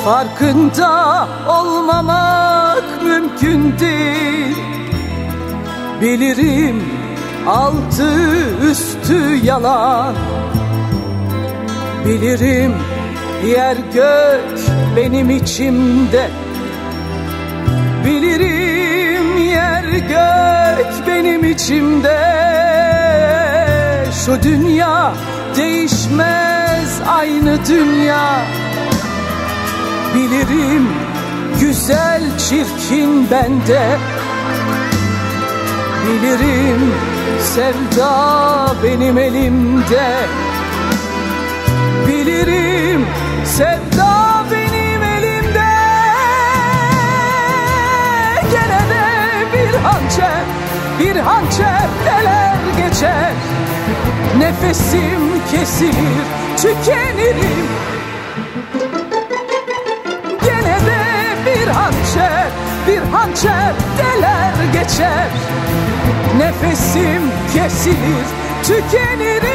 Farkında olmamak mümkün değil. Bilirim altı üstü yalan. Bilirim yer gök benim içimde. Bilirim yer gök benim içimde. Şu dünya değişmez, aynı dünya. Bilirim güzel çirkin bende. Bilirim sevda benim elimde. Bilirim sevda benim elimde. Gene de bir hançer deler geçer. Nefesim kesilir, tükenirim. Gene de bir hançer deler geçer. Nefesim kesilir, tükenirim.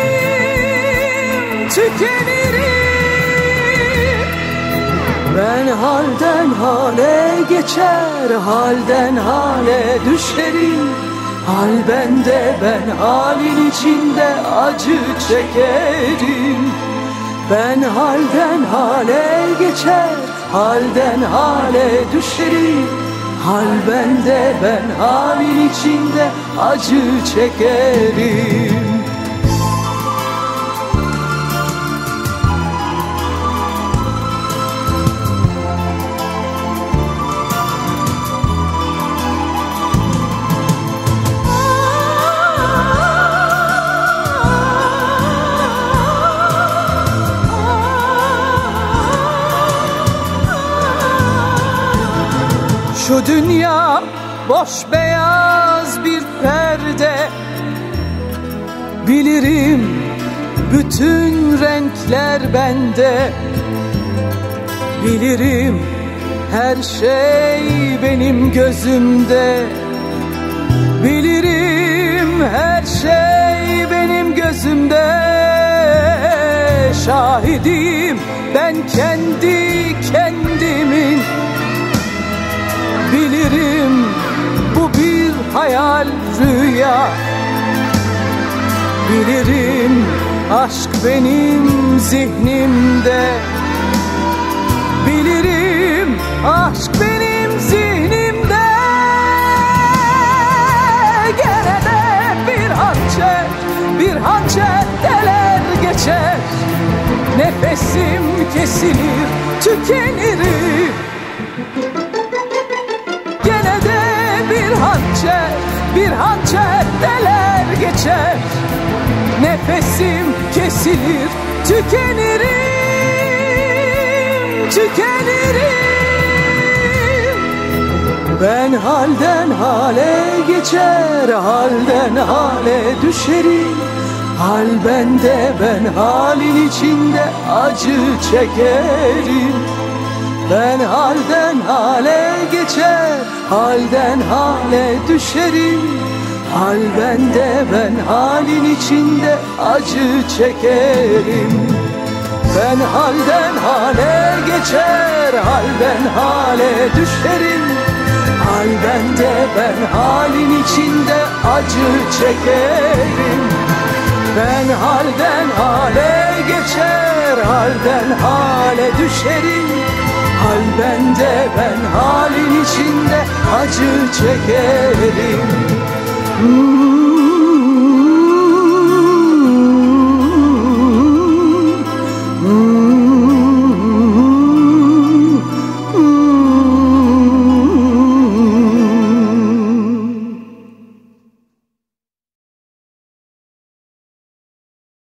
Ben halden hale geçer, halden hale düşerim. Hal bende, ben halin içinde acı çekerim. Ben halden hale geçer, halden hale düşerim. Hal bende, ben halin içinde acı çekerim. Şu dünya boş beyaz bir perde. Bilirim bütün renkler bende. Bilirim her şey benim gözümde. Bilirim her şey benim gözümde. Şahidim ben kendi kendimin. Bilirim bu bir hayal, rüya. Bilirim aşk benim zihnimde. Bilirim aşk benim zihnimde. Gene de bir hançer deler geçer. Nefesim kesilir, tükenirim. Bir hançer deler geçer. Nefesim kesilir, tükenirim. Ben halden hale geçer, halden hale düşerim. Hal bende, ben halin içinde acı çekerim. Ben halden hale geçer, halden hale düşerim. Hal bende, ben halin içinde acı çekerim. Ben halden hale geçer, halden hale düşerim. Hal bende, ben halin içinde acı çekerim. Ben halden hale geçer, halden hale düşerim. Hal bende, ben halin içinde acı çekerim.